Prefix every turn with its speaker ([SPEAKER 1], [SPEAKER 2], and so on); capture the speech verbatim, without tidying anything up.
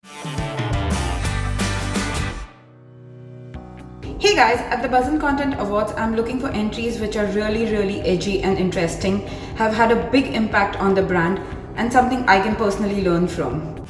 [SPEAKER 1] Hey guys, at the BuzzInContent Awards, I'm looking for entries which are really, really edgy and interesting, have had a big impact on the brand, and something I can personally learn from.